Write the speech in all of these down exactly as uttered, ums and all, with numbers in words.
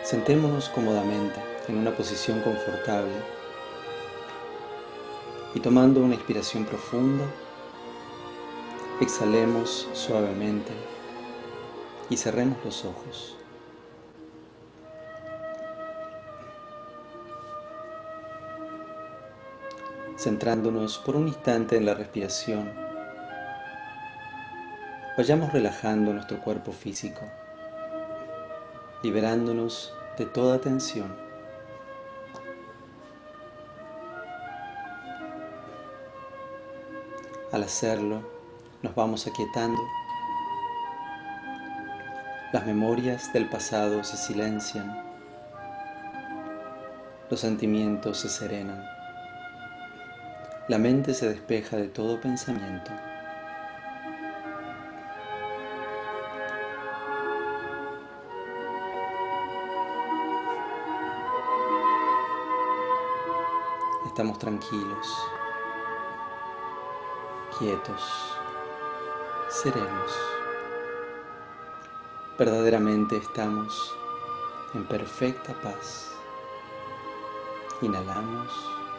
Sentémonos cómodamente en una posición confortable y tomando una inspiración profunda, exhalemos suavemente y cerremos los ojos. Centrándonos por un instante en la respiración, vayamos relajando nuestro cuerpo físico, liberándonos de toda tensión. Al hacerlo, nos vamos aquietando. Las memorias del pasado se silencian. Los sentimientos se serenan. La mente se despeja de todo pensamiento. Estamos tranquilos, quietos, serenos. Verdaderamente estamos en perfecta paz. Inhalamos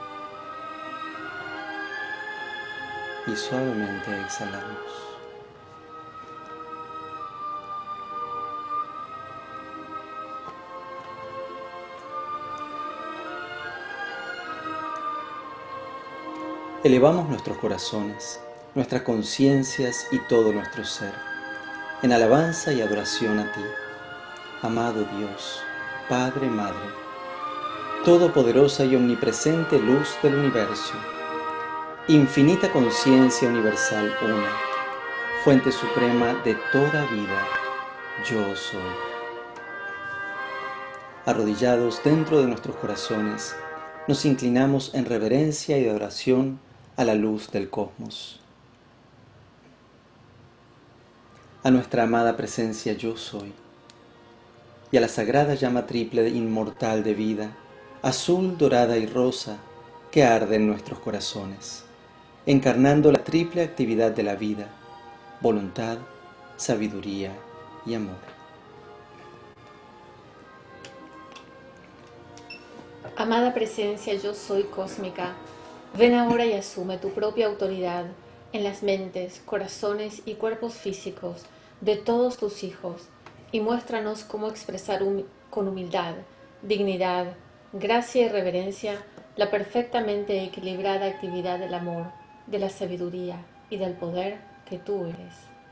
y suavemente exhalamos. Elevamos nuestros corazones, nuestras conciencias y todo nuestro ser, en alabanza y adoración a ti, amado Dios, Padre, Madre, todopoderosa y omnipresente luz del universo, infinita conciencia universal una, fuente suprema de toda vida, yo soy. Arrodillados dentro de nuestros corazones, nos inclinamos en reverencia y adoración a la luz del cosmos. A nuestra amada presencia yo soy, y a la sagrada llama triple inmortal de vida, azul, dorada y rosa, que arde en nuestros corazones, encarnando la triple actividad de la vida, voluntad, sabiduría y amor. Amada presencia yo soy cósmica, ven ahora y asume tu propia autoridad en las mentes, corazones y cuerpos físicos de todos tus hijos y muéstranos cómo expresar hum- con humildad, dignidad, gracia y reverencia la perfectamente equilibrada actividad del amor, de la sabiduría y del poder que tú eres.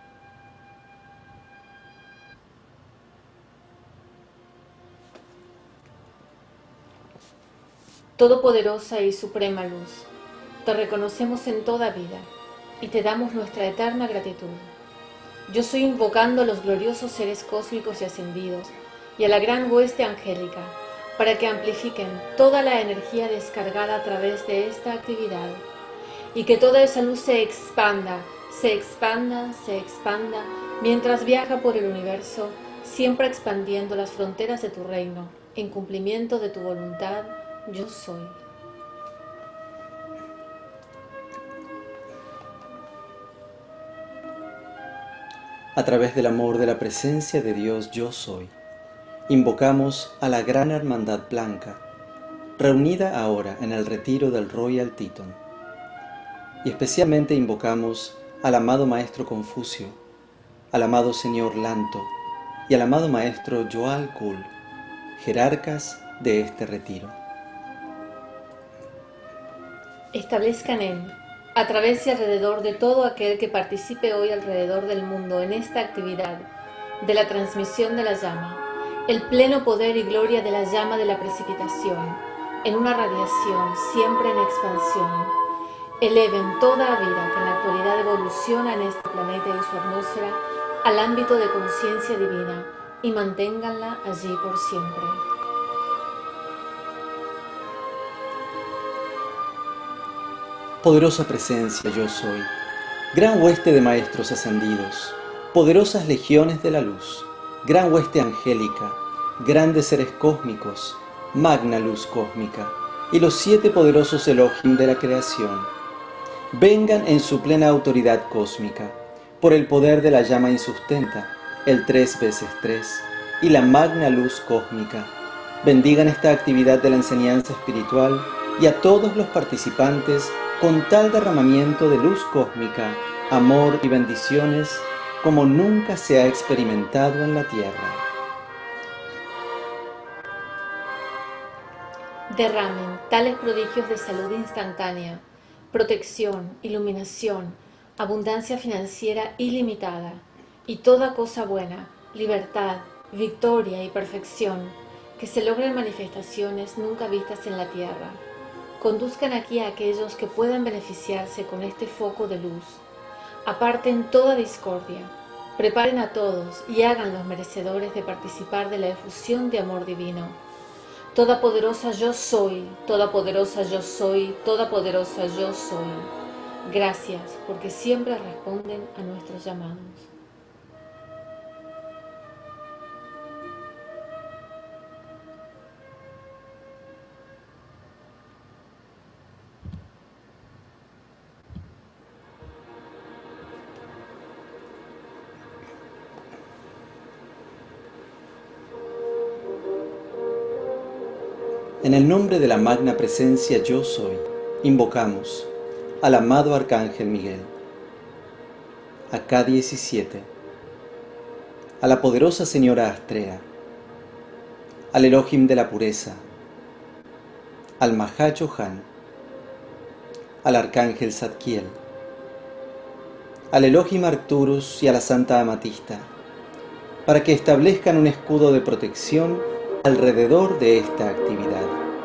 Todopoderosa y suprema luz, te reconocemos en toda vida y te damos nuestra eterna gratitud. Yo estoy invocando a los gloriosos seres cósmicos y ascendidos y a la gran hueste angélica para que amplifiquen toda la energía descargada a través de esta actividad y que toda esa luz se expanda, se expanda, se expanda mientras viaja por el universo, siempre expandiendo las fronteras de tu reino en cumplimiento de tu voluntad. Yo soy. A través del amor de la presencia de Dios yo soy, invocamos a la gran hermandad blanca, reunida ahora en el retiro del Royal Teton, y especialmente invocamos al amado Maestro Confucio, al amado Señor Lanto y al amado Maestro Joal Kul, jerarcas de este retiro. Establezcan en, a través y alrededor de todo aquel que participe hoy alrededor del mundo en esta actividad de la transmisión de la llama, el pleno poder y gloria de la llama de la precipitación, en una radiación siempre en expansión. Eleven toda vida que en la actualidad evoluciona en este planeta y su atmósfera al ámbito de conciencia divina y manténganla allí por siempre. Poderosa presencia yo soy, gran hueste de maestros ascendidos, poderosas legiones de la luz, gran hueste angélica, grandes seres cósmicos, magna luz cósmica, y los siete poderosos Elohim de la creación, vengan en su plena autoridad cósmica, por el poder de la llama insustenta, el tres veces tres, y la magna luz cósmica, bendigan esta actividad de la enseñanza espiritual y a todos los participantes con tal derramamiento de luz cósmica, amor y bendiciones como nunca se ha experimentado en la tierra. Derramen tales prodigios de salud instantánea, protección, iluminación, abundancia financiera ilimitada y toda cosa buena, libertad, victoria y perfección, que se logren manifestaciones nunca vistas en la tierra. Conduzcan aquí a aquellos que puedan beneficiarse con este foco de luz. Aparten toda discordia, preparen a todos y háganlos merecedores de participar de la efusión de amor divino. Todopoderosa yo soy, todopoderosa yo soy, todopoderosa yo soy. Gracias, porque siempre responden a nuestros llamados. En el nombre de la magna presencia Yo Soy, invocamos al amado Arcángel Miguel, a K diecisiete, a la poderosa Señora Astrea, al Elohim de la Pureza, al Mahá Chohan, al Arcángel Zadkiel, al Elohim Arcturus y a la Santa Amatista, para que establezcan un escudo de protección alrededor de esta actividad.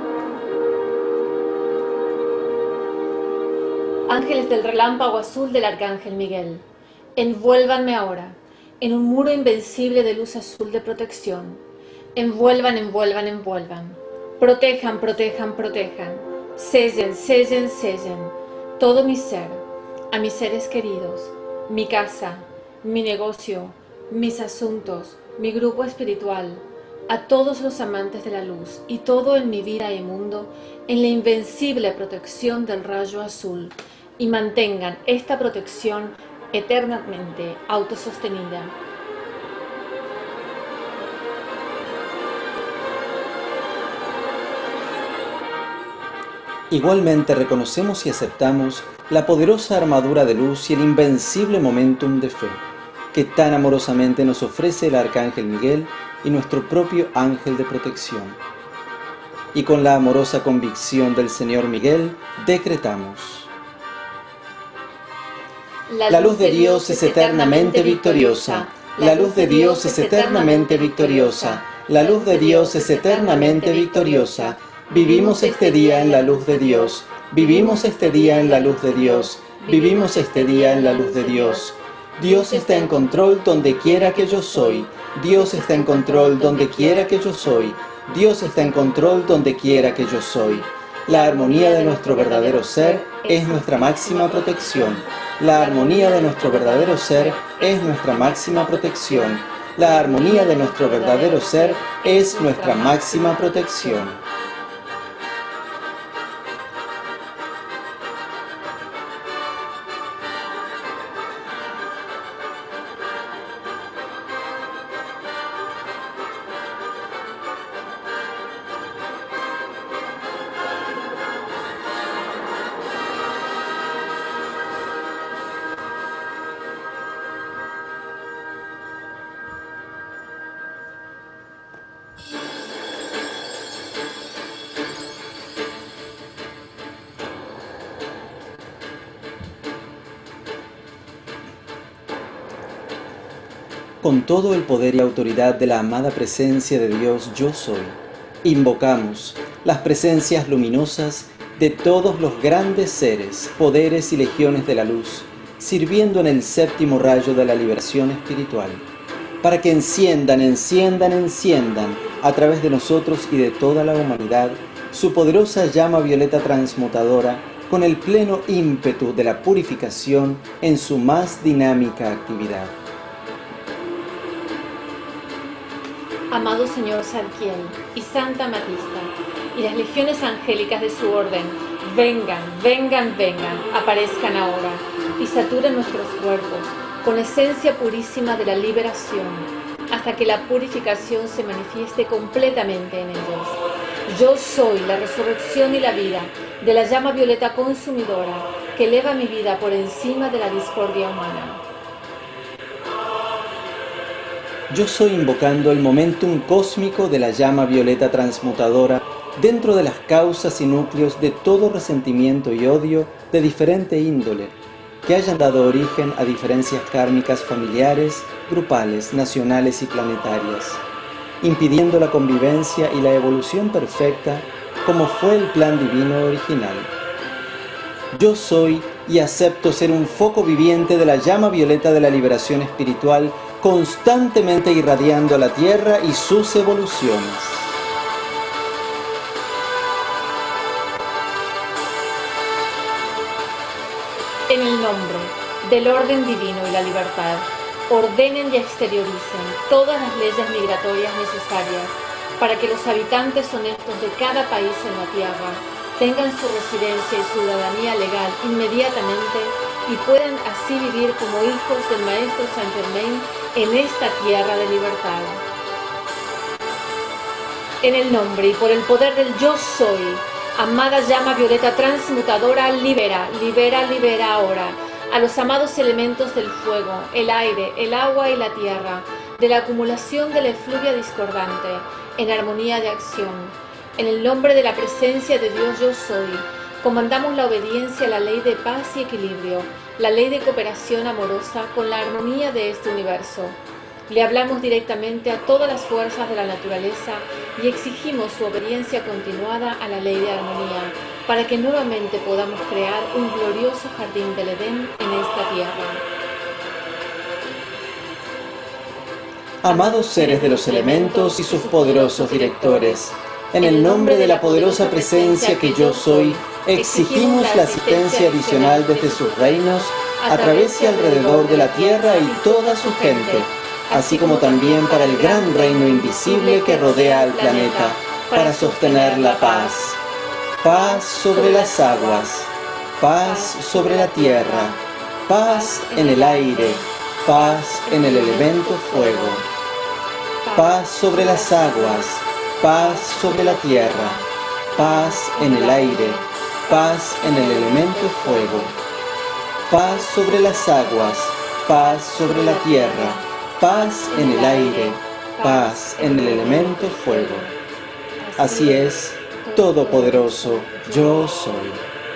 Ángeles del relámpago azul del Arcángel Miguel, envuélvanme ahora en un muro invencible de luz azul de protección. Envuelvan, envuelvan, envuelvan. Protejan, protejan, protejan. Sellen, sellen, sellen todo mi ser, a mis seres queridos, mi casa, mi negocio, mis asuntos, mi grupo espiritual, a todos los amantes de la luz y todo en mi vida y mundo en la invencible protección del rayo azul, y mantengan esta protección eternamente autosostenida. Igualmente reconocemos y aceptamos la poderosa armadura de luz y el invencible momentum de fe que tan amorosamente nos ofrece el Arcángel Miguel y nuestro propio ángel de protección. Y con la amorosa convicción del Señor Miguel, decretamos: la luz de Dios es eternamente victoriosa, la luz de Dios es eternamente victoriosa, la luz de Dios es eternamente victoriosa. Vivimos este día en la luz de Dios, vivimos este día en la luz de Dios, vivimos este día en la luz de Dios. Dios está en control donde quiera que yo soy, Dios está en control donde quiera que yo soy, Dios está en control donde quiera que yo soy. La armonía de nuestro verdadero ser es nuestra máxima protección. La armonía de nuestro verdadero ser es nuestra máxima protección. La armonía de nuestro verdadero ser es nuestra máxima protección. Con todo el poder y autoridad de la amada presencia de Dios Yo Soy, invocamos las presencias luminosas de todos los grandes seres, poderes y legiones de la luz, sirviendo en el séptimo rayo de la liberación espiritual, para que enciendan, enciendan, enciendan, a través de nosotros y de toda la humanidad, su poderosa llama violeta transmutadora, con el pleno ímpetu de la purificación en su más dinámica actividad. Amado Señor Zadkiel y Santa Amatista, y las legiones angélicas de su orden, vengan, vengan, vengan, aparezcan ahora, y saturen nuestros cuerpos con esencia purísima de la liberación, hasta que la purificación se manifieste completamente en ellos. Yo soy la resurrección y la vida de la llama violeta consumidora que eleva mi vida por encima de la discordia humana. Yo soy invocando el momentum cósmico de la llama violeta transmutadora dentro de las causas y núcleos de todo resentimiento y odio de diferente índole que hayan dado origen a diferencias kármicas familiares, grupales, nacionales y planetarias, impidiendo la convivencia y la evolución perfecta como fue el plan divino original. Yo soy y acepto ser un foco viviente de la llama violeta de la liberación espiritual, constantemente irradiando a la Tierra y sus evoluciones. En el nombre del orden divino y la libertad, ordenen y exterioricen todas las leyes migratorias necesarias para que los habitantes honestos de cada país en la Tierra tengan su residencia y ciudadanía legal inmediatamente y puedan así vivir como hijos del Maestro Saint Germain en esta tierra de libertad. En el nombre y por el poder del Yo Soy, amada llama violeta transmutadora, libera, libera, libera ahora a los amados elementos del fuego, el aire, el agua y la tierra, de la acumulación de la efluvia discordante, en armonía de acción. En el nombre de la presencia de Dios Yo Soy, comandamos la obediencia a la ley de paz y equilibrio, la ley de cooperación amorosa con la armonía de este universo. Le hablamos directamente a todas las fuerzas de la naturaleza y exigimos su obediencia continuada a la ley de armonía, para que nuevamente podamos crear un glorioso jardín del Edén en esta tierra. Amados seres de los elementos y sus poderosos directores, en el nombre de la poderosa presencia que yo soy, exigimos la asistencia adicional desde sus reinos, a través y alrededor de la tierra y toda su gente, así como también para el gran reino invisible que rodea al planeta, para sostener la paz. Paz sobre las aguas, paz sobre la tierra, paz en el aire, paz en el elemento fuego. Paz sobre las aguas, paz sobre la tierra, paz en el aire, paz en el elemento fuego. Paz sobre las aguas, paz sobre la tierra, paz en el aire, paz en el elemento fuego. Así es, Todopoderoso, yo soy.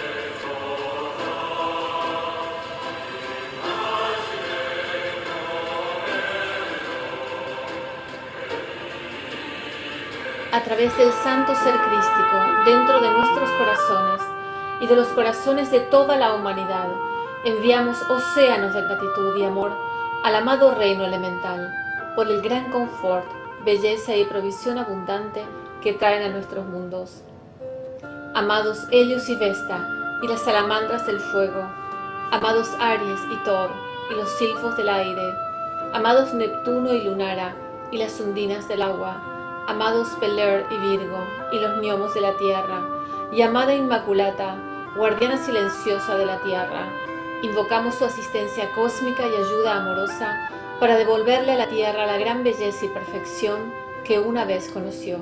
A través del santo ser crístico dentro de nuestros corazones y de los corazones de toda la humanidad, enviamos océanos de gratitud y amor al amado reino elemental por el gran confort, belleza y provisión abundante que traen a nuestros mundos. Amados Helios y Vesta y las salamandras del fuego, amados Aries y Thor y los silfos del aire, amados Neptuno y Lunara y las ondinas del agua, amados Peler y Virgo y los gnomos de la tierra, y amada Inmaculata, guardiana silenciosa de la tierra, invocamos su asistencia cósmica y ayuda amorosa para devolverle a la tierra la gran belleza y perfección que una vez conoció.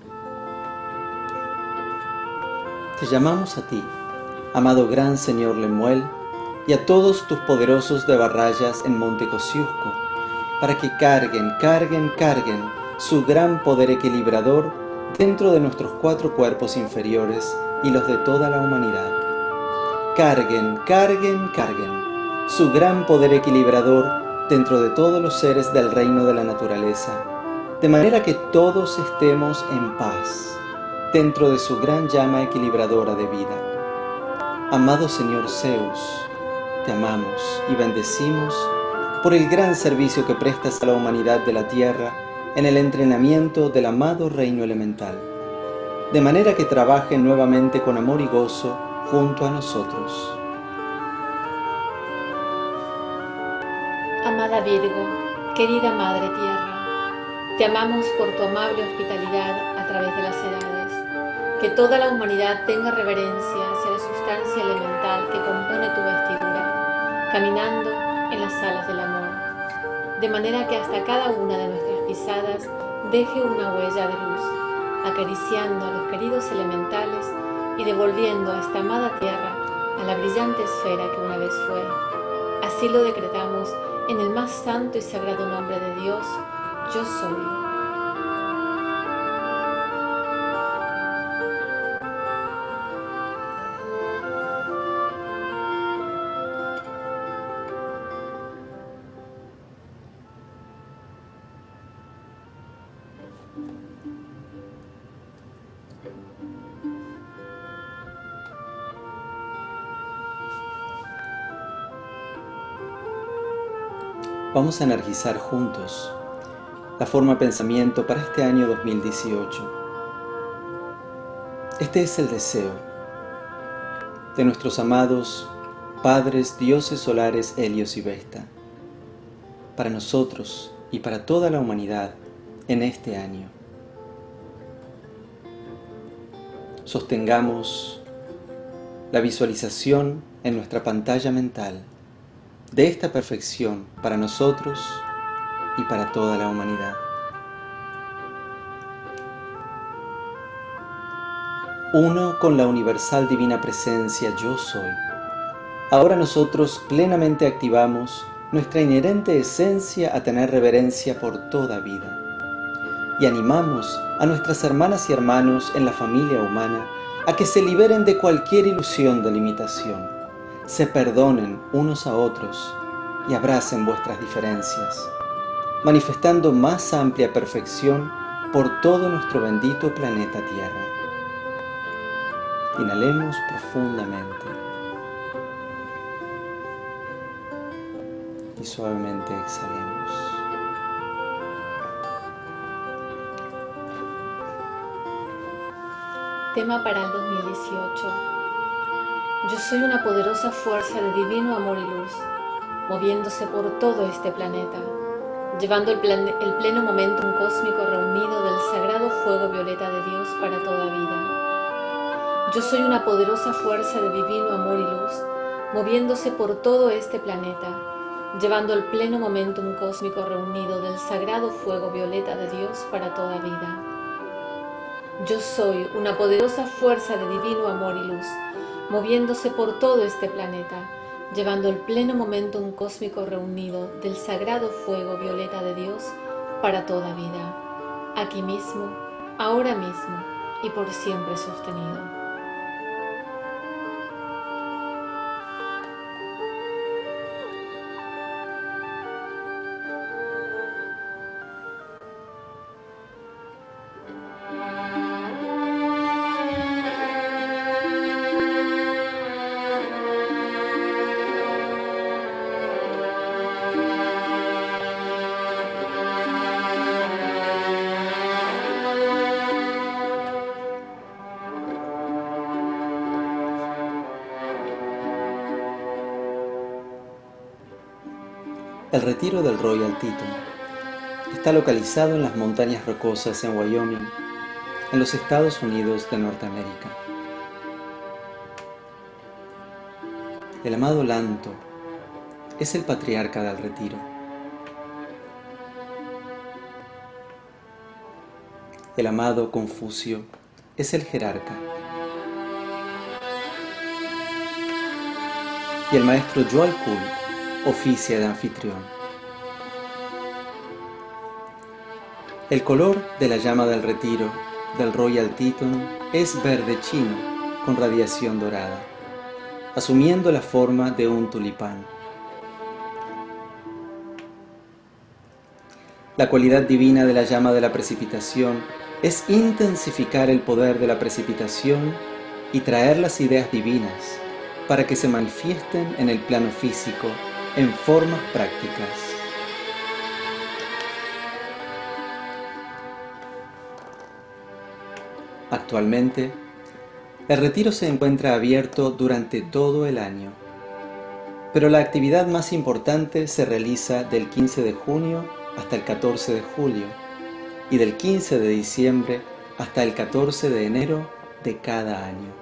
Te llamamos a ti, amado Gran Señor Lemuel, y a todos tus poderosos de Barrayas en Monte Kosciuszko, para que carguen, carguen, carguen su gran poder equilibrador dentro de nuestros cuatro cuerpos inferiores y los de toda la humanidad. Carguen, carguen, carguen su gran poder equilibrador dentro de todos los seres del reino de la naturaleza, de manera que todos estemos en paz dentro de su gran llama equilibradora de vida. Amado Señor Zeus, te amamos y bendecimos por el gran servicio que prestas a la humanidad de la Tierra en el entrenamiento del amado reino elemental, de manera que trabajen nuevamente con amor y gozo junto a nosotros. Amada Virgo, querida Madre Tierra, te amamos por tu amable hospitalidad a través de las edades. Que toda la humanidad tenga reverencia hacia la sustancia elemental que compone tu vestidura, caminando en las alas del amor, de manera que hasta cada una de nuestras pisadas deje una huella de luz, acariciando a los queridos elementales y devolviendo a esta amada tierra a la brillante esfera que una vez fue. Así lo decretamos en el más santo y sagrado nombre de Dios, Yo Soy. Vamos a energizar juntos la forma pensamiento para este año dos mil dieciocho. Este es el deseo de nuestros amados padres, dioses solares Helios y Vesta, para nosotros y para toda la humanidad en este año. Sostengamos la visualización en nuestra pantalla mental de esta perfección para nosotros y para toda la humanidad. Uno con la universal divina presencia Yo Soy. Ahora nosotros plenamente activamos nuestra inherente esencia a tener reverencia por toda vida y animamos a nuestras hermanas y hermanos en la familia humana a que se liberen de cualquier ilusión de limitación, se perdonen unos a otros y abracen vuestras diferencias, manifestando más amplia perfección por todo nuestro bendito planeta Tierra. Inhalemos profundamente y suavemente exhalemos. Tema para el dos mil dieciocho. Yo soy una poderosa fuerza de divino amor y luz, moviéndose por todo este planeta, llevando el, plan el pleno momentum cósmico reunido del sagrado fuego violeta de Dios para toda vida. Yo soy una poderosa fuerza de divino amor y luz, moviéndose por todo este planeta, llevando el pleno momentum cósmico reunido del sagrado fuego violeta de Dios para toda vida. Yo soy una poderosa fuerza de divino amor y luz, moviéndose por todo este planeta, llevando el pleno momentum cósmico reunido del sagrado fuego violeta de Dios para toda vida, aquí mismo, ahora mismo y por siempre sostenido. El retiro del Royal Teton está localizado en las montañas rocosas en Wyoming, en los Estados Unidos de Norteamérica. El amado Lanto es el patriarca del retiro. El amado Confucio es el jerarca. Y el maestro Joel Kuhl oficia de anfitrión. El color de la llama del retiro del Royal Teton es verde chino con radiación dorada, asumiendo la forma de un tulipán. La cualidad divina de la llama de la precipitación es intensificar el poder de la precipitación y traer las ideas divinas para que se manifiesten en el plano físico en formas prácticas. Actualmente, el retiro se encuentra abierto durante todo el año, pero la actividad más importante se realiza del quince de junio hasta el catorce de julio y del quince de diciembre hasta el catorce de enero de cada año.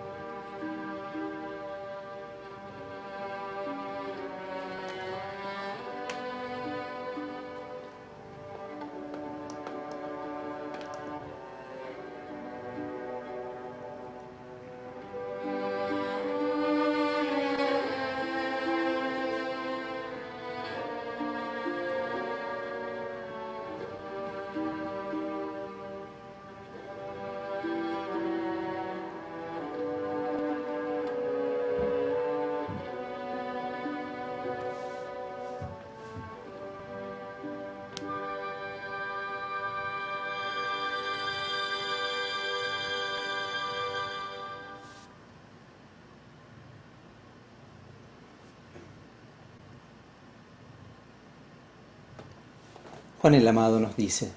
Juan el Amado nos dice: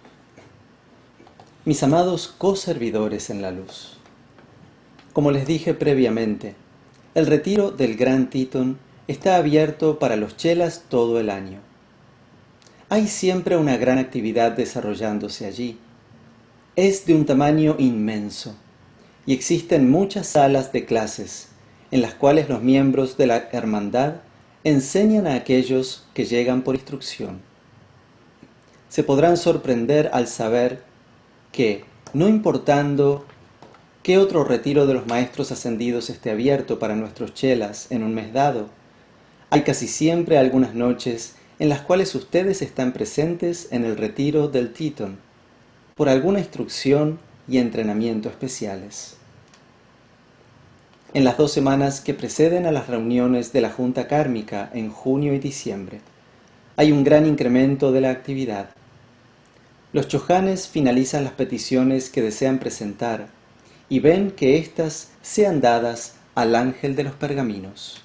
mis amados coservidores en la luz, como les dije previamente, el retiro del Gran Tetón está abierto para los chelas todo el año. Hay siempre una gran actividad desarrollándose allí. Es de un tamaño inmenso y existen muchas salas de clases en las cuales los miembros de la hermandad enseñan a aquellos que llegan por instrucción. Se podrán sorprender al saber que, no importando qué otro retiro de los maestros ascendidos esté abierto para nuestros chelas en un mes dado, hay casi siempre algunas noches en las cuales ustedes están presentes en el retiro del Tetón, por alguna instrucción y entrenamiento especiales. En las dos semanas que preceden a las reuniones de la Junta Kármica en junio y diciembre, hay un gran incremento de la actividad. Los chojanes finalizan las peticiones que desean presentar y ven que éstas sean dadas al ángel de los pergaminos.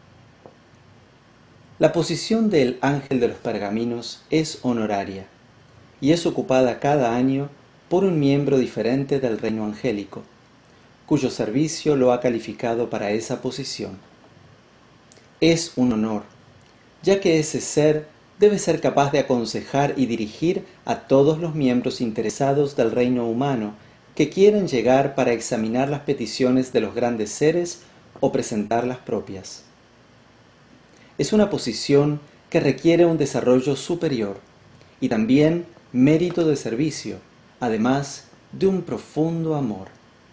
La posición del ángel de los pergaminos es honoraria y es ocupada cada año por un miembro diferente del reino angélico, cuyo servicio lo ha calificado para esa posición. Es un honor, ya que ese ser debe ser capaz de aconsejar y dirigir a todos los miembros interesados del reino humano que quieren llegar para examinar las peticiones de los grandes seres o presentar las propias. Es una posición que requiere un desarrollo superior y también mérito de servicio, además de un profundo amor.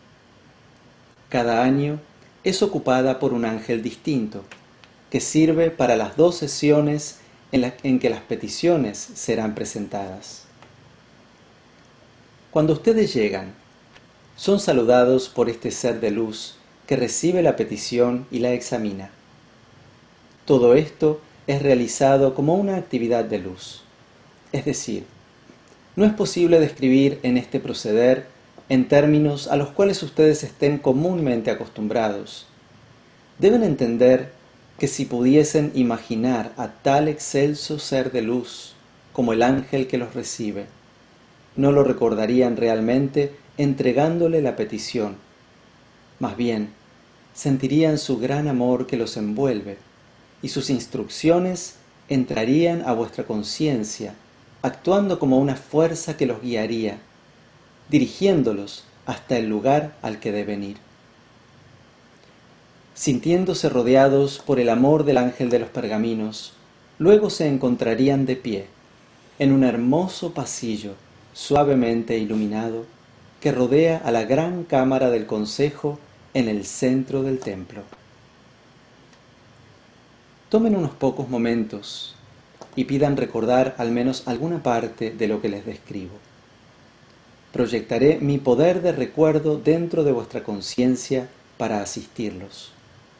Cada año es ocupada por un ángel distinto, que sirve para las dos sesiones en, la, en que las peticiones serán presentadas. Cuando ustedes llegan, son saludados por este ser de luz que recibe la petición y la examina. Todo esto es realizado como una actividad de luz, es decir, no es posible describir en este proceder en términos a los cuales ustedes estén comúnmente acostumbrados. Deben entender que si pudiesen imaginar a tal excelso ser de luz como el ángel que los recibe, no lo recordarían realmente entregándole la petición. Más bien, sentirían su gran amor que los envuelve y sus instrucciones entrarían a vuestra conciencia, actuando como una fuerza que los guiaría, dirigiéndolos hasta el lugar al que deben ir. Sintiéndose rodeados por el amor del ángel de los pergaminos, luego se encontrarían de pie, en un hermoso pasillo suavemente iluminado que rodea a la gran cámara del consejo en el centro del templo. Tomen unos pocos momentos y pidan recordar al menos alguna parte de lo que les describo. Proyectaré mi poder de recuerdo dentro de vuestra conciencia para asistirlos.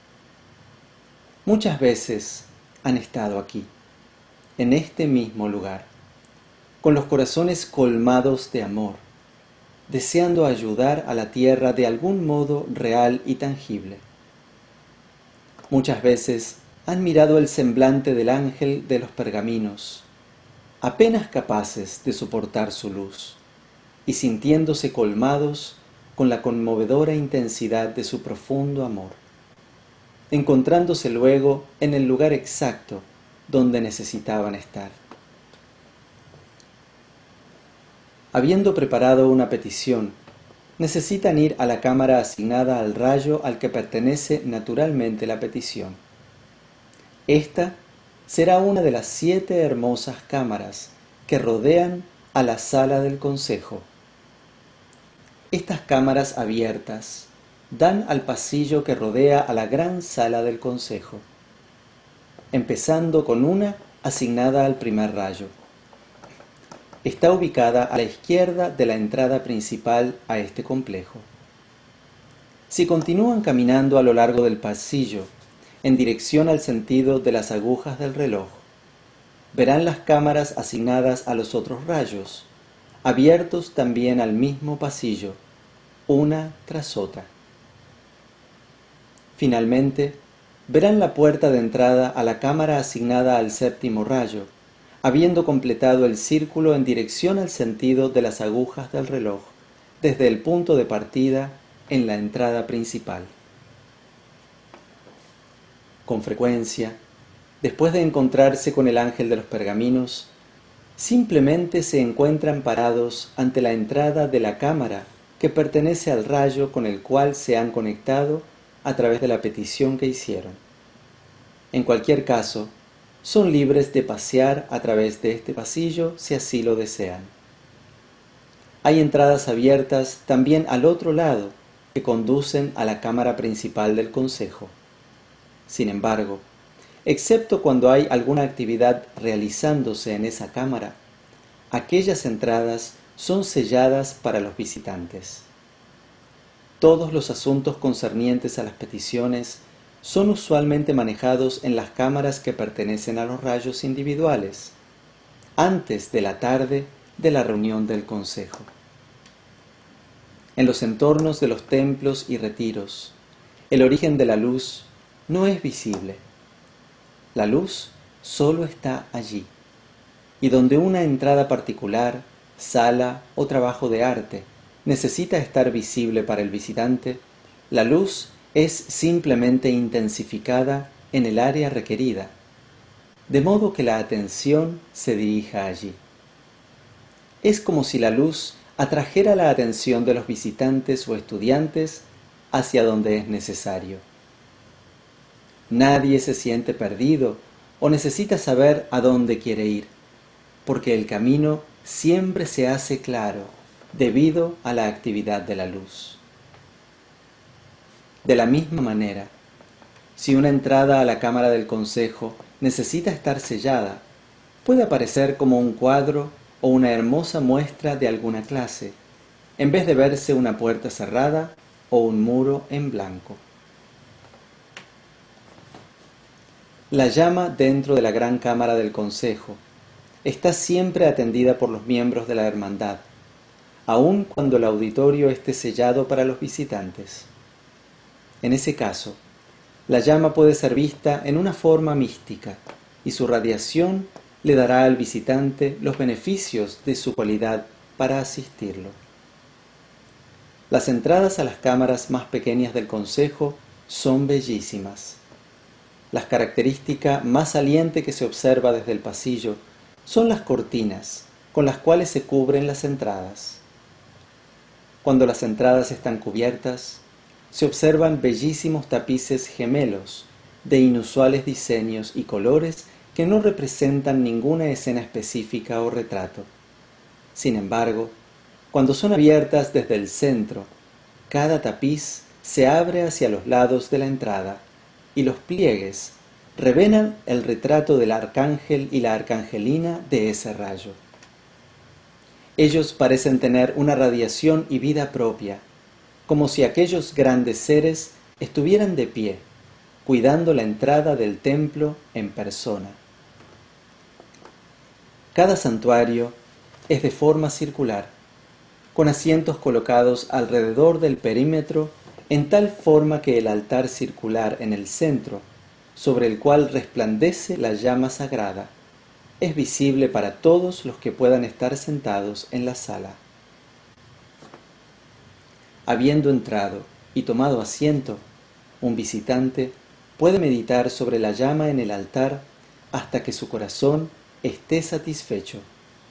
Muchas veces han estado aquí, en este mismo lugar, con los corazones colmados de amor, deseando ayudar a la tierra de algún modo real y tangible. Muchas veces han mirado el semblante del ángel de los pergaminos, apenas capaces de soportar su luz, y sintiéndose colmados con la conmovedora intensidad de su profundo amor, encontrándose luego en el lugar exacto donde necesitaban estar. Habiendo preparado una petición, necesitan ir a la cámara asignada al rayo al que pertenece naturalmente la petición. Esta será una de las siete hermosas cámaras que rodean a la sala del consejo. Estas cámaras abiertas dan al pasillo que rodea a la gran sala del consejo, empezando con una asignada al primer rayo. Está ubicada a la izquierda de la entrada principal a este complejo. Si continúan caminando a lo largo del pasillo, en dirección al sentido de las agujas del reloj, verán las cámaras asignadas a los otros rayos, abiertos también al mismo pasillo, una tras otra. Finalmente, verán la puerta de entrada a la cámara asignada al séptimo rayo, habiendo completado el círculo en dirección al sentido de las agujas del reloj, desde el punto de partida en la entrada principal. Con frecuencia, después de encontrarse con el ángel de los pergaminos, simplemente se encuentran parados ante la entrada de la cámara que pertenece al rayo con el cual se han conectado a través de la petición que hicieron. En cualquier caso, son libres de pasear a través de este pasillo si así lo desean. Hay entradas abiertas también al otro lado que conducen a la cámara principal del consejo. Sin embargo, excepto cuando hay alguna actividad realizándose en esa cámara, aquellas entradas son selladas para los visitantes. Todos los asuntos concernientes a las peticiones son usualmente manejados en las cámaras que pertenecen a los rayos individuales, antes de la tarde de la reunión del consejo. En los entornos de los templos y retiros, el origen de la luz no es visible. La luz solo está allí, y donde una entrada particular, sala o trabajo de arte necesita estar visible para el visitante, la luz es simplemente intensificada en el área requerida, de modo que la atención se dirija allí. Es como si la luz atrajera la atención de los visitantes o estudiantes hacia donde es necesario. Nadie se siente perdido o necesita saber a dónde quiere ir, porque el camino siempre se hace claro debido a la actividad de la luz. De la misma manera, si una entrada a la cámara del consejo necesita estar sellada, puede aparecer como un cuadro o una hermosa muestra de alguna clase, en vez de verse una puerta cerrada o un muro en blanco. La llama dentro de la gran cámara del consejo está siempre atendida por los miembros de la hermandad, aun cuando el auditorio esté sellado para los visitantes. En ese caso, la llama puede ser vista en una forma mística y su radiación le dará al visitante los beneficios de su cualidad para asistirlo. Las entradas a las cámaras más pequeñas del consejo son bellísimas. La característica más saliente que se observa desde el pasillo son las cortinas con las cuales se cubren las entradas. Cuando las entradas están cubiertas, se observan bellísimos tapices gemelos de inusuales diseños y colores que no representan ninguna escena específica o retrato. Sin embargo, cuando son abiertas desde el centro, cada tapiz se abre hacia los lados de la entrada y los pliegues revelan el retrato del arcángel y la arcangelina de ese rayo. Ellos parecen tener una radiación y vida propia, como si aquellos grandes seres estuvieran de pie, cuidando la entrada del templo en persona. Cada santuario es de forma circular, con asientos colocados alrededor del perímetro en tal forma que el altar circular en el centro, sobre el cual resplandece la llama sagrada, es visible para todos los que puedan estar sentados en la sala. Habiendo entrado y tomado asiento, un visitante puede meditar sobre la llama en el altar hasta que su corazón esté satisfecho.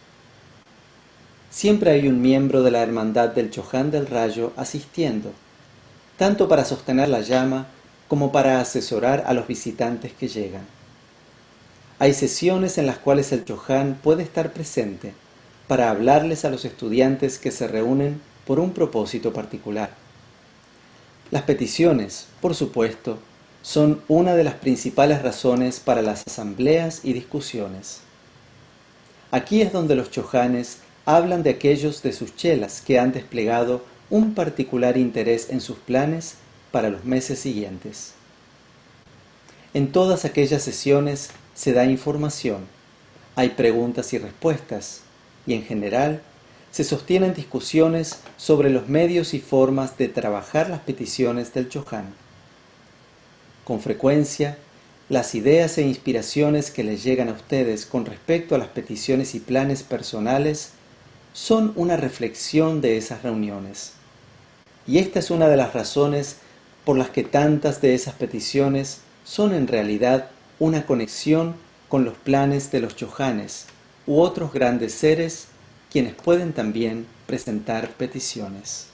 Siempre hay un miembro de la hermandad del Choján del Rayo asistiendo, tanto para sostener la llama como para asesorar a los visitantes que llegan. Hay sesiones en las cuales el Choján puede estar presente para hablarles a los estudiantes que se reúnen por un propósito particular. Las peticiones, por supuesto, son una de las principales razones para las asambleas y discusiones. Aquí es donde los chojanes hablan de aquellos de sus chelas que han desplegado un particular interés en sus planes para los meses siguientes. En todas aquellas sesiones se da información, hay preguntas y respuestas, y en general se sostienen discusiones sobre los medios y formas de trabajar las peticiones del Choján. Con frecuencia, Las ideas e inspiraciones que les llegan a ustedes con respecto a las peticiones y planes personales son una reflexión de esas reuniones. Y esta es una de las razones por las que tantas de esas peticiones son en realidad una conexión con los planes de los Chohanes u otros grandes seres, quienes pueden también presentar peticiones.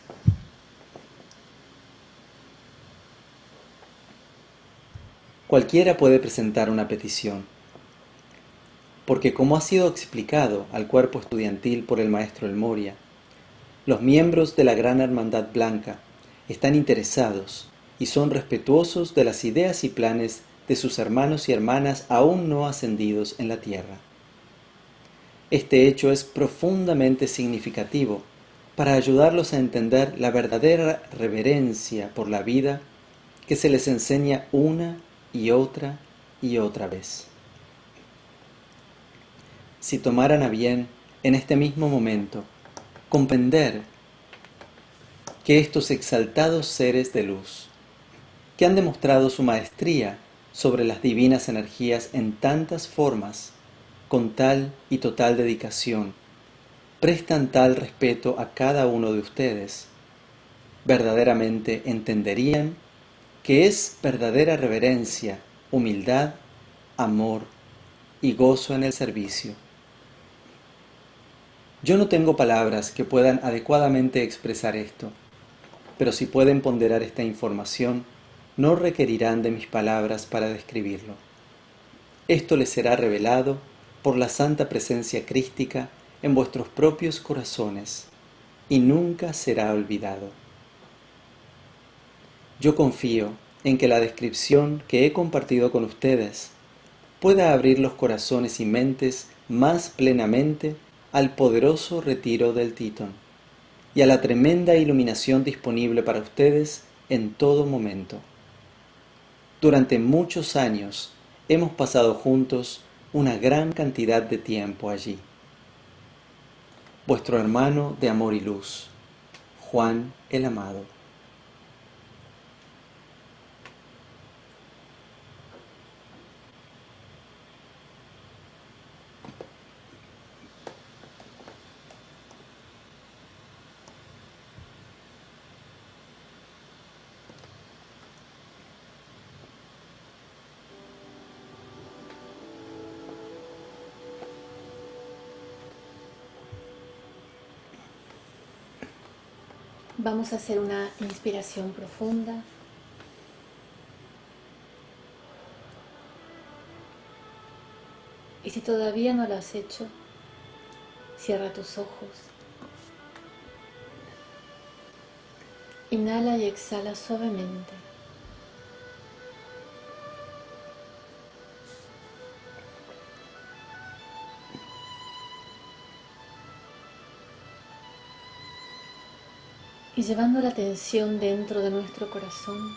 Cualquiera puede presentar una petición, porque como ha sido explicado al cuerpo estudiantil por el maestro El Moria, los miembros de la Gran Hermandad Blanca están interesados y son respetuosos de las ideas y planes de sus hermanos y hermanas aún no ascendidos en la tierra. Este hecho es profundamente significativo para ayudarlos a entender la verdadera reverencia por la vida que se les enseña una y otra y otra vez. Si tomaran a bien, en este mismo momento, comprender que estos exaltados seres de luz, que han demostrado su maestría sobre las divinas energías en tantas formas, con tal y total dedicación, prestan tal respeto a cada uno de ustedes, verdaderamente entenderían que es verdadera reverencia, humildad, amor y gozo en el servicio. Yo no tengo palabras que puedan adecuadamente expresar esto, pero si pueden ponderar esta información, no requerirán de mis palabras para describirlo. Esto les será revelado por la santa presencia crística en vuestros propios corazones, y nunca será olvidado. Yo confío en que la descripción que he compartido con ustedes pueda abrir los corazones y mentes más plenamente al poderoso retiro del Titón y a la tremenda iluminación disponible para ustedes en todo momento. Durante muchos años hemos pasado juntos una gran cantidad de tiempo allí. Vuestro hermano de amor y luz, Juan el Amado. Vamos a hacer una inspiración profunda. Y si todavía no lo has hecho, cierra tus ojos. Inhala y exhala suavemente. Y llevando la atención dentro de nuestro corazón,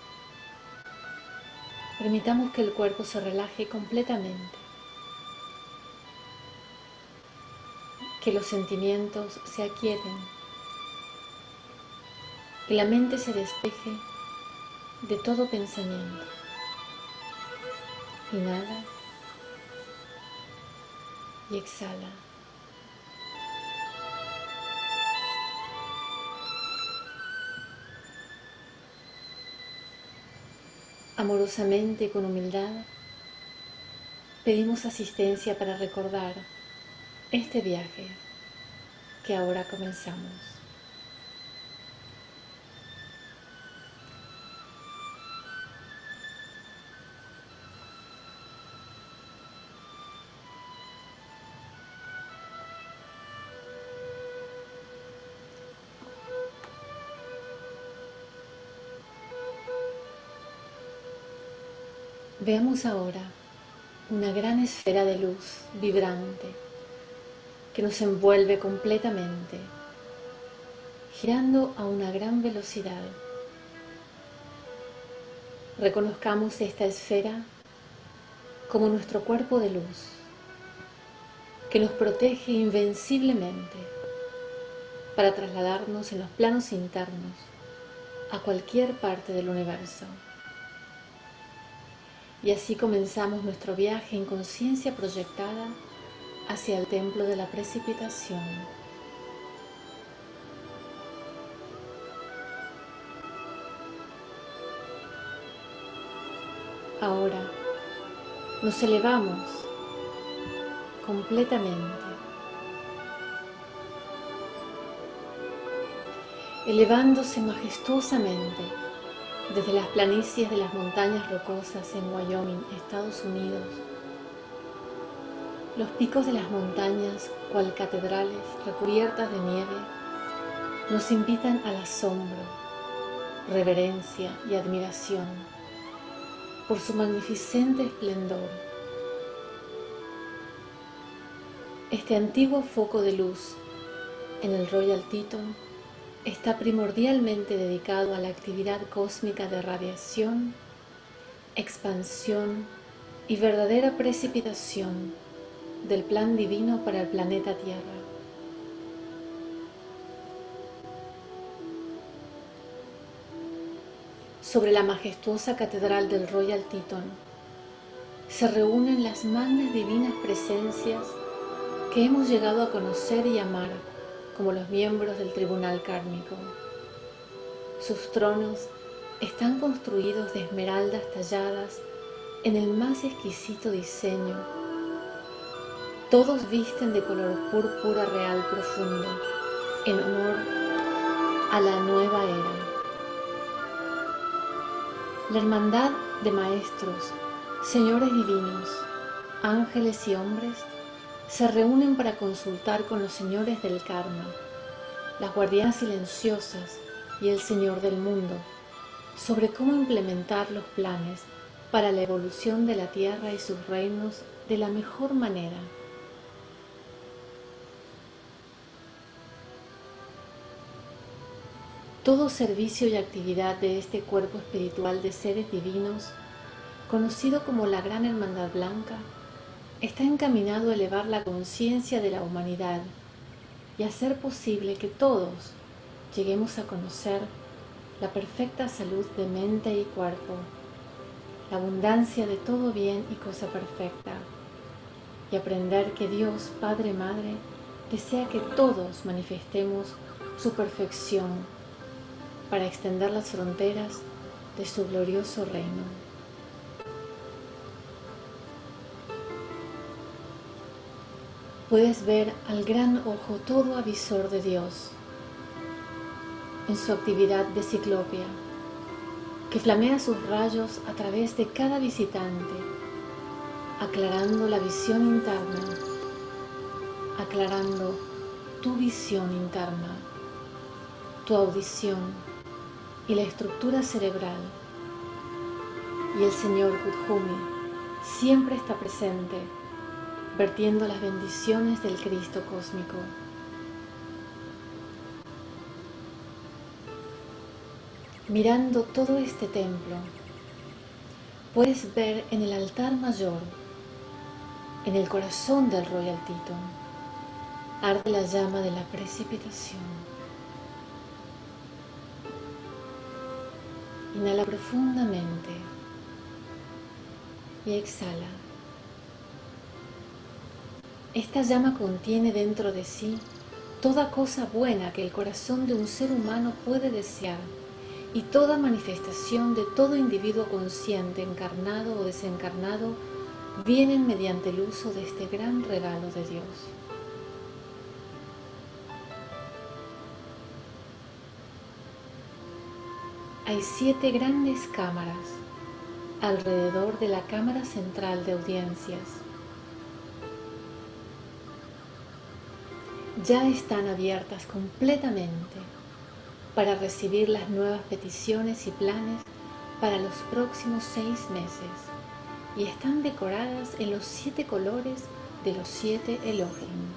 permitamos que el cuerpo se relaje completamente, que los sentimientos se aquieten, que la mente se despeje de todo pensamiento. Inhala y exhala. Amorosamente y con humildad, pedimos asistencia para recordar este viaje que ahora comenzamos. Veamos ahora una gran esfera de luz vibrante que nos envuelve completamente, girando a una gran velocidad. Reconozcamos esta esfera como nuestro cuerpo de luz, que nos protege invenciblemente para trasladarnos en los planos internos a cualquier parte del universo. Y así comenzamos nuestro viaje en conciencia proyectada hacia el templo de la precipitación. Ahora nos elevamos completamente, elevándose majestuosamente desde las planicies de las montañas rocosas en Wyoming, Estados Unidos. Los picos de las montañas, cual catedrales recubiertas de nieve, nos invitan al asombro, reverencia y admiración por su magnificente esplendor. Este antiguo foco de luz en el Royal Teton está primordialmente dedicado a la actividad cósmica de radiación, expansión y verdadera precipitación del plan divino para el planeta Tierra. Sobre la majestuosa catedral del Royal Teton se reúnen las magnas divinas presencias que hemos llegado a conocer y amar como los miembros del Tribunal Kármico. Sus tronos están construidos de esmeraldas talladas en el más exquisito diseño. Todos visten de color púrpura real profundo, en honor a la nueva era. La hermandad de maestros, señores divinos, ángeles y hombres se reúnen para consultar con los señores del karma, las guardianas silenciosas y el Señor del mundo sobre cómo implementar los planes para la evolución de la Tierra y sus reinos de la mejor manera. Todo servicio y actividad de este cuerpo espiritual de seres divinos, conocido como la Gran Hermandad Blanca, está encaminado a elevar la conciencia de la humanidad y hacer posible que todos lleguemos a conocer la perfecta salud de mente y cuerpo, la abundancia de todo bien y cosa perfecta, y aprender que Dios, Padre, Madre, desea que todos manifestemos su perfección para extender las fronteras de su glorioso reino. Puedes ver al gran ojo todo avisor de Dios en su actividad de ciclopia, que flamea sus rayos a través de cada visitante, aclarando la visión interna, aclarando tu visión interna, tu audición y la estructura cerebral. Y el Señor Kuthumi siempre está presente, vertiendo las bendiciones del Cristo cósmico. Mirando todo este templo, puedes ver en el altar mayor, en el corazón del Royal Teton, arde la llama de la precipitación. Inhala profundamente y exhala. Esta llama contiene dentro de sí toda cosa buena que el corazón de un ser humano puede desear y toda manifestación de todo individuo consciente, encarnado o desencarnado, vienen mediante el uso de este gran regalo de Dios. Hay siete grandes cámaras alrededor de la cámara central de audiencias. Ya están abiertas completamente para recibir las nuevas peticiones y planes para los próximos seis meses y están decoradas en los siete colores de los siete Elohim.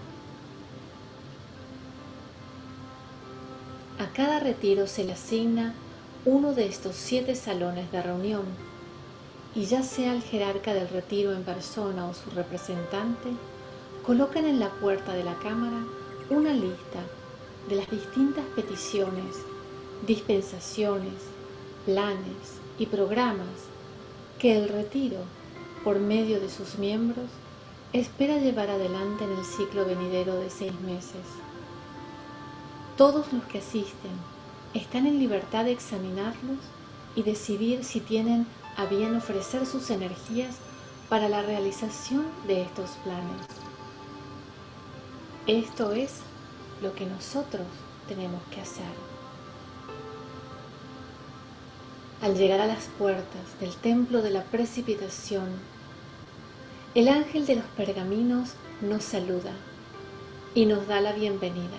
A cada retiro se le asigna uno de estos siete salones de reunión y ya sea el jerarca del retiro en persona o su representante, colocan en la puerta de la cámara una lista de las distintas peticiones, dispensaciones, planes y programas que el retiro, por medio de sus miembros, espera llevar adelante en el ciclo venidero de seis meses. Todos los que asisten están en libertad de examinarlos y decidir si tienen a bien ofrecer sus energías para la realización de estos planes. Esto es lo que nosotros tenemos que hacer. Al llegar a las puertas del templo de la precipitación, el ángel de los pergaminos nos saluda y nos da la bienvenida.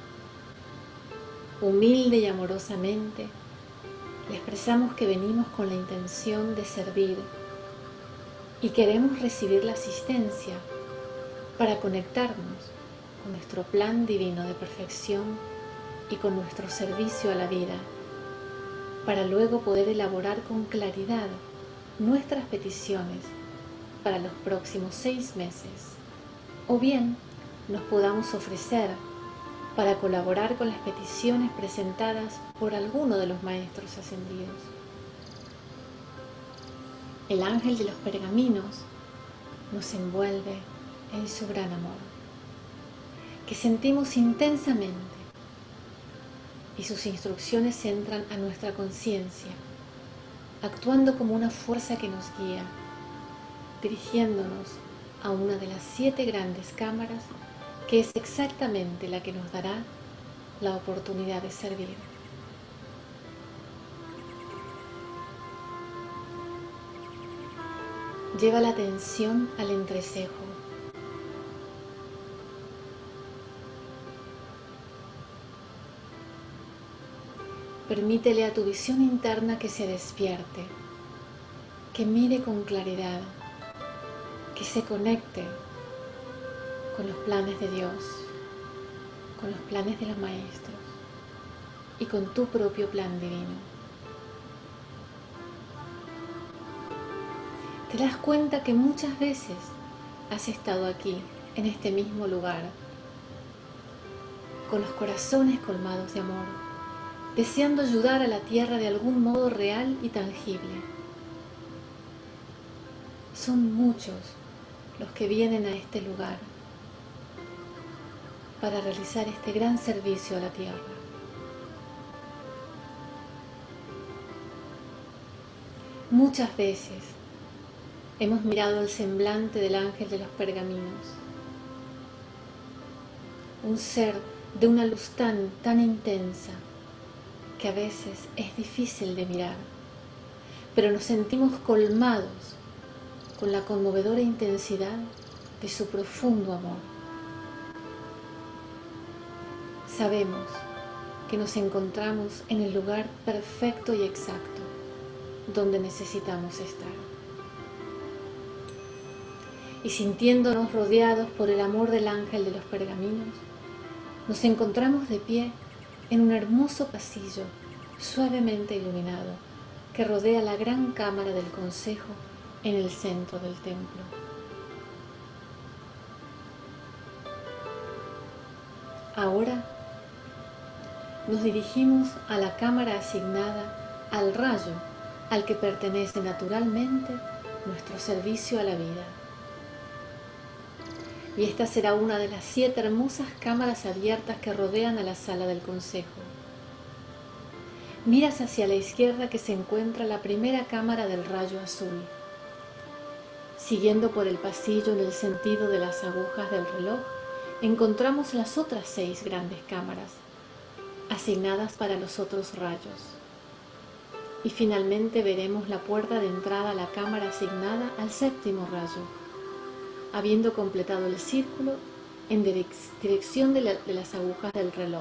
Humilde y amorosamente, le expresamos que venimos con la intención de servir y queremos recibir la asistencia para conectarnos con nuestro plan divino de perfección y con nuestro servicio a la vida, para luego poder elaborar con claridad nuestras peticiones para los próximos seis meses, o bien nos podamos ofrecer para colaborar con las peticiones presentadas por alguno de los maestros ascendidos. El ángel de los pergaminos nos envuelve en su gran amor, que sentimos intensamente, y sus instrucciones entran a nuestra conciencia, actuando como una fuerza que nos guía, dirigiéndonos a una de las siete grandes cámaras, que es exactamente la que nos dará la oportunidad de servir. Lleva la atención al entrecejo. Permítele a tu visión interna que se despierte, que mire con claridad, que se conecte con los planes de Dios, con los planes de los maestros y con tu propio plan divino. Te das cuenta que muchas veces has estado aquí, en este mismo lugar, con los corazones colmados de amor, deseando ayudar a la tierra de algún modo real y tangible. Son muchos los que vienen a este lugar para realizar este gran servicio a la tierra. Muchas veces hemos mirado el semblante del ángel de los pergaminos, un ser de una luz tan, tan intensa que a veces es difícil de mirar, pero nos sentimos colmados con la conmovedora intensidad de su profundo amor. Sabemos que nos encontramos en el lugar perfecto y exacto donde necesitamos estar. Y sintiéndonos rodeados por el amor del ángel de los pergaminos, nos encontramos de pie en un hermoso pasillo suavemente iluminado que rodea la gran cámara del consejo en el centro del templo. Ahora nos dirigimos a la cámara asignada al rayo al que pertenece naturalmente nuestro servicio a la vida. Y esta será una de las siete hermosas cámaras abiertas que rodean a la sala del consejo. Miras hacia la izquierda que se encuentra la primera cámara del rayo azul. Siguiendo por el pasillo en el sentido de las agujas del reloj, encontramos las otras seis grandes cámaras, asignadas para los otros rayos. Y finalmente veremos la puerta de entrada a la cámara asignada al séptimo rayo, habiendo completado el círculo en dirección de, la, de las agujas del reloj.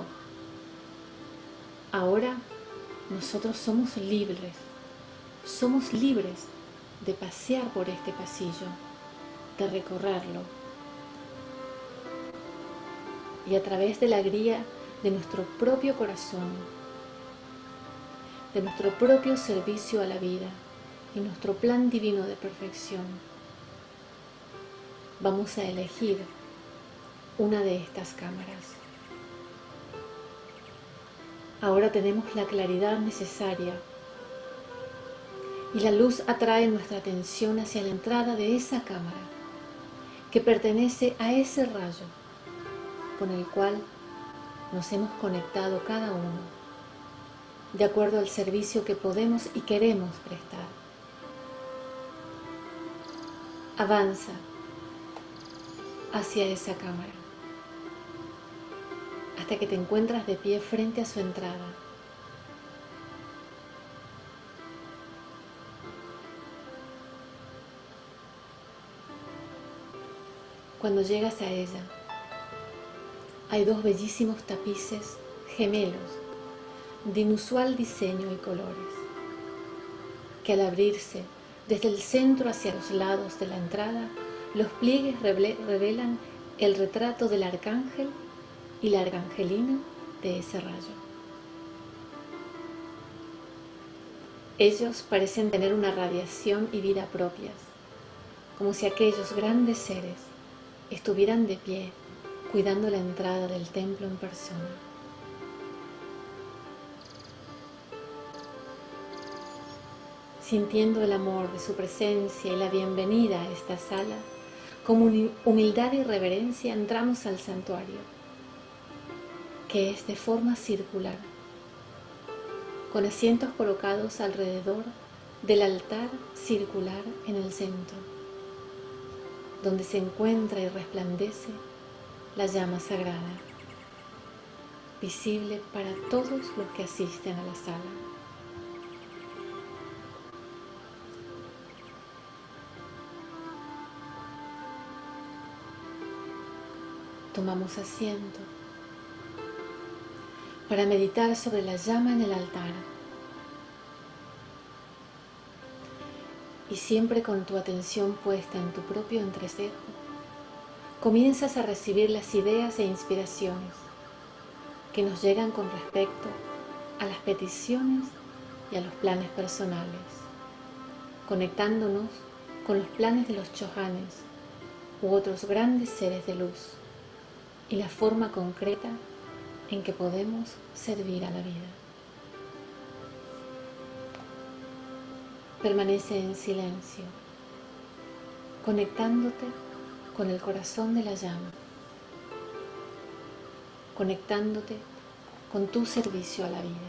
Ahora nosotros somos libres, somos libres de pasear por este pasillo, de recorrerlo. Y a través de la guía de nuestro propio corazón, de nuestro propio servicio a la vida y nuestro plan divino de perfección, vamos a elegir una de estas cámaras. Ahora tenemos la claridad necesaria y la luz atrae nuestra atención hacia la entrada de esa cámara que pertenece a ese rayo con el cual nos hemos conectado cada uno, de acuerdo al servicio que podemos y queremos prestar. Avanza hacia esa cámara hasta que te encuentras de pie frente a su entrada. Cuando llegas a ella, hay dos bellísimos tapices gemelos de inusual diseño y colores, que al abrirse desde el centro hacia los lados de la entrada, los pliegues revelan el retrato del arcángel y la arcangelina de ese rayo. Ellos parecen tener una radiación y vida propias, como si aquellos grandes seres estuvieran de pie cuidando la entrada del templo en persona. Sintiendo el amor de su presencia y la bienvenida a esta sala, con humildad y reverencia entramos al santuario, que es de forma circular, con asientos colocados alrededor del altar circular en el centro, donde se encuentra y resplandece la llama sagrada, visible para todos los que asisten a la sala. Tomamos asiento para meditar sobre la llama en el altar y siempre con tu atención puesta en tu propio entrecejo, comienzas a recibir las ideas e inspiraciones que nos llegan con respecto a las peticiones y a los planes personales, conectándonos con los planes de los chohanes u otros grandes seres de luz y la forma concreta en que podemos servir a la vida. Permanece en silencio, conectándote con el corazón de la llama, conectándote con tu servicio a la vida.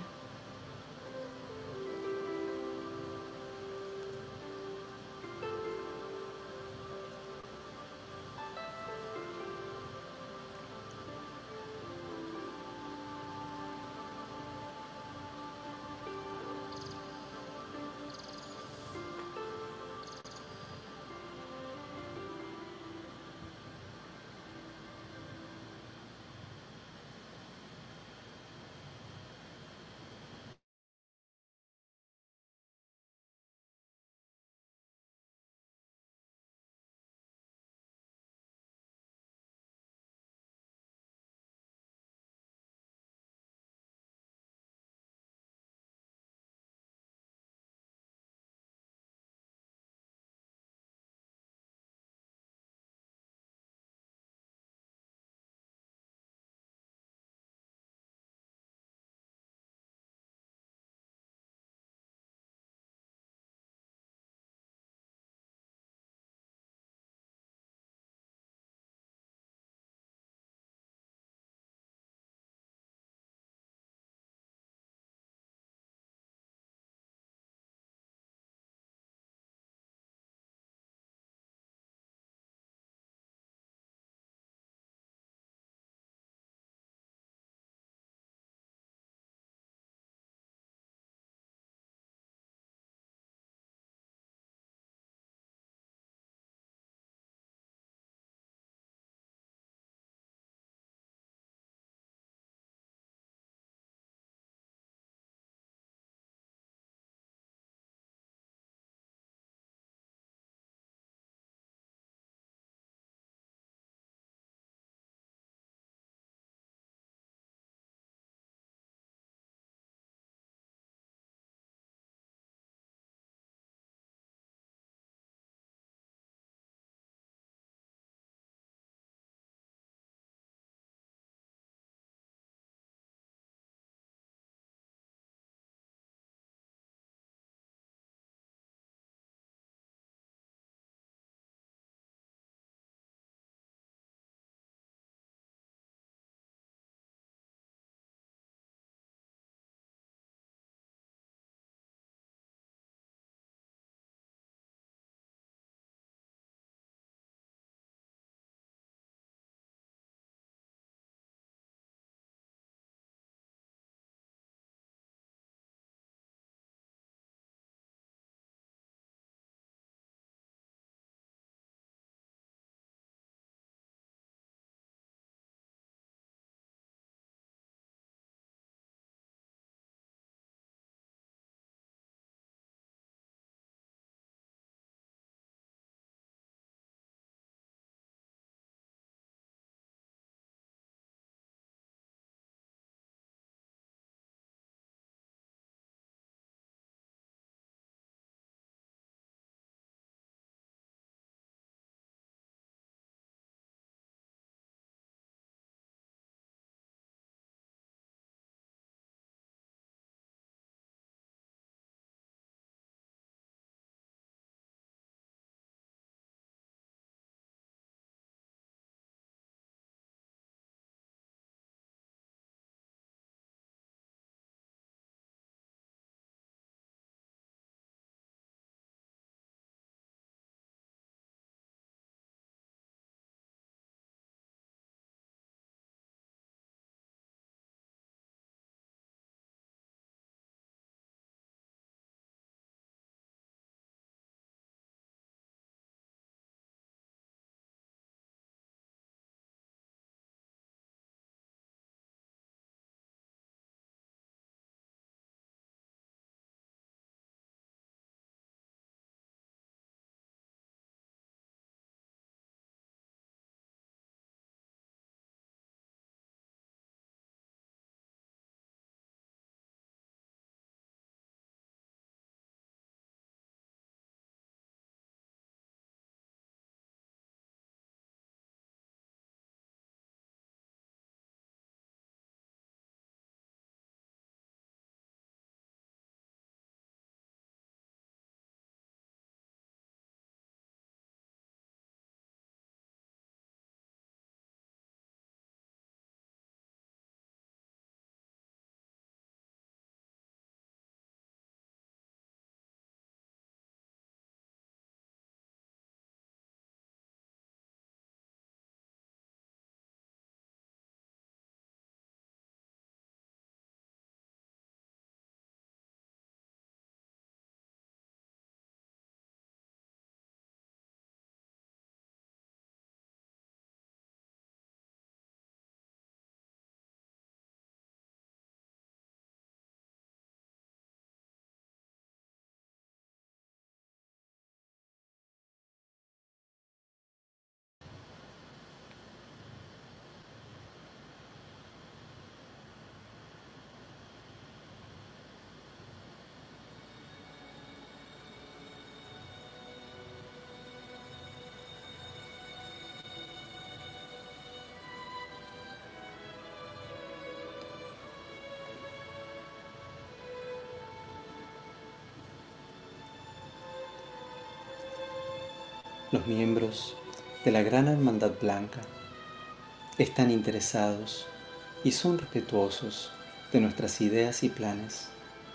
Los miembros de la Gran Hermandad Blanca están interesados y son respetuosos de nuestras ideas y planes.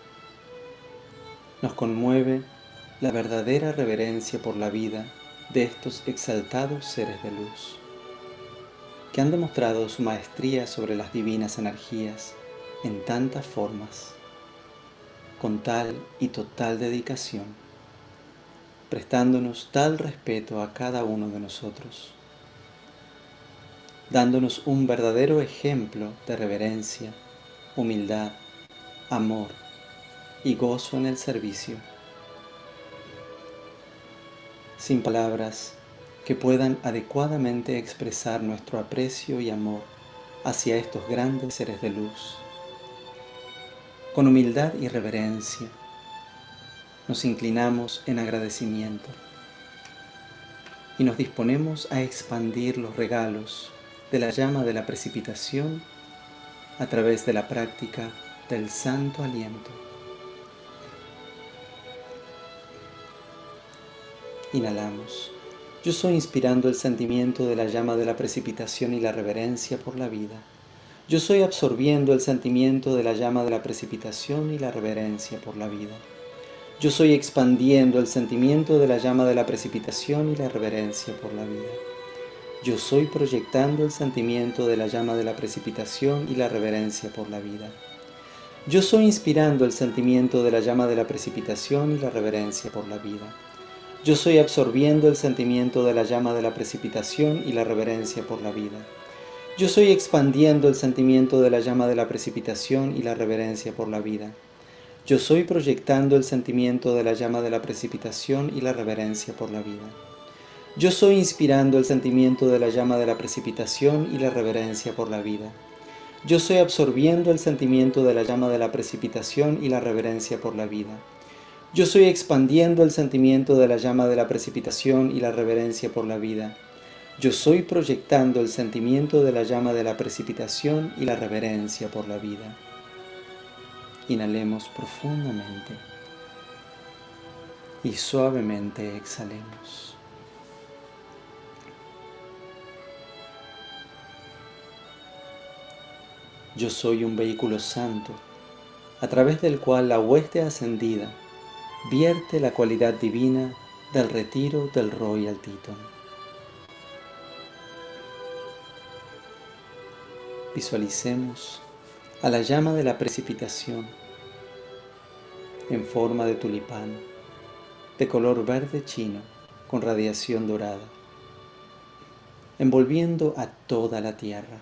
Nos conmueve la verdadera reverencia por la vida de estos exaltados seres de luz, que han demostrado su maestría sobre las divinas energías en tantas formas, con tal y total dedicación, prestándonos tal respeto a cada uno de nosotros, dándonos un verdadero ejemplo de reverencia, humildad, amor y gozo en el servicio. Sin palabras que puedan adecuadamente expresar nuestro aprecio y amor hacia estos grandes seres de luz. Con humildad y reverencia nos inclinamos en agradecimiento y nos disponemos a expandir los regalos de la llama de la precipitación a través de la práctica del Santo Aliento. Inhalamos. Yo soy inspirando el sentimiento de la llama de la precipitación y la reverencia por la vida. Yo soy absorbiendo el sentimiento de la llama de la precipitación y la reverencia por la vida. Yo soy expandiendo el sentimiento de la llama de la precipitación y la reverencia por la vida. Yo soy proyectando el sentimiento de la llama de la precipitación y la reverencia por la vida. Yo soy inspirando el sentimiento de la llama de la precipitación y la reverencia por la vida. Yo soy absorbiendo el sentimiento de la llama de la precipitación y la reverencia por la vida. Yo soy expandiendo el sentimiento de la llama de la precipitación y la reverencia por la vida. Yo soy proyectando el sentimiento de la llama de la precipitación y la reverencia por la vida. Yo soy inspirando el sentimiento de la llama de la precipitación y la reverencia por la vida. Yo soy absorbiendo el sentimiento de la llama de la precipitación y la reverencia por la vida. Yo soy expandiendo el sentimiento de la llama de la precipitación y la reverencia por la vida. Yo soy proyectando el sentimiento de la llama de la precipitación y la reverencia por la vida. Inhalemos profundamente y suavemente exhalemos. Yo soy un vehículo santo, a través del cual la hueste ascendida vierte la cualidad divina del retiro del Royal Teton. Visualicemos a la llama de la precipitación en forma de tulipán, de color verde chino con radiación dorada, envolviendo a toda la tierra.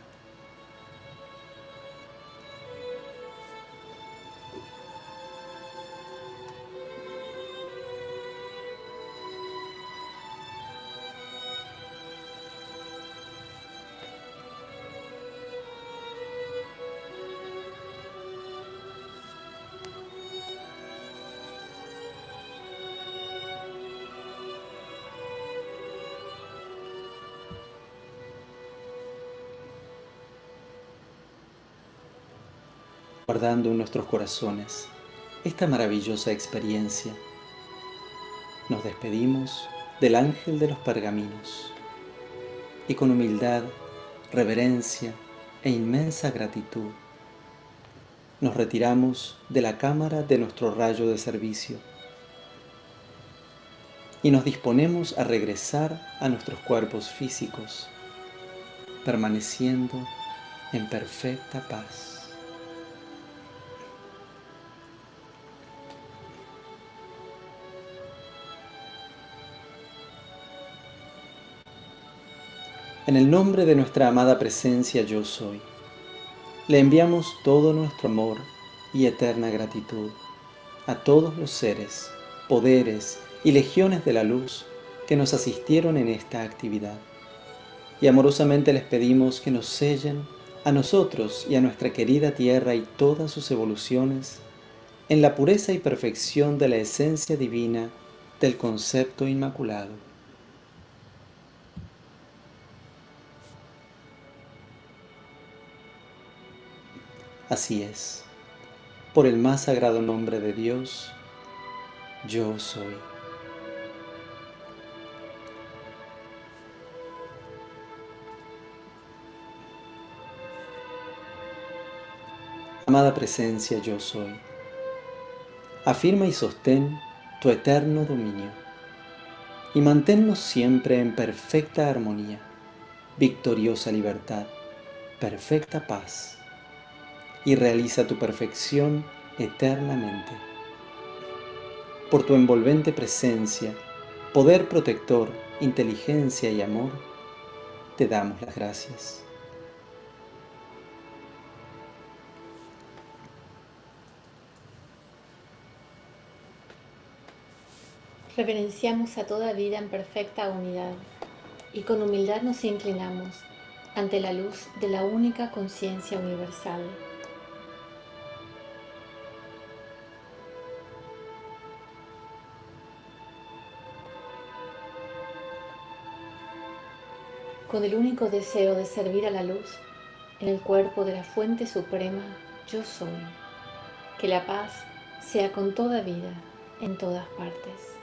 Guardando en nuestros corazones esta maravillosa experiencia, nos despedimos del ángel de los pergaminos y con humildad, reverencia e inmensa gratitud nos retiramos de la cámara de nuestro rayo de servicio y nos disponemos a regresar a nuestros cuerpos físicos, permaneciendo en perfecta paz. En el nombre de nuestra amada presencia Yo Soy, le enviamos todo nuestro amor y eterna gratitud a todos los seres, poderes y legiones de la luz que nos asistieron en esta actividad. Y amorosamente les pedimos que nos sellen a nosotros y a nuestra querida Tierra y todas sus evoluciones en la pureza y perfección de la esencia divina del concepto inmaculado. Así es, por el más sagrado nombre de Dios, Yo Soy. Amada presencia, yo soy. Afirma y sostén tu eterno dominio y manténnos siempre en perfecta armonía, victoriosa libertad, perfecta paz, y realiza tu perfección eternamente. Por tu envolvente presencia, poder protector, inteligencia y amor, te damos las gracias. Reverenciamos a toda vida en perfecta unidad y con humildad nos inclinamos ante la luz de la única conciencia universal. Con el único deseo de servir a la luz en el cuerpo de la fuente suprema, yo soy. Que la paz sea con toda vida en todas partes.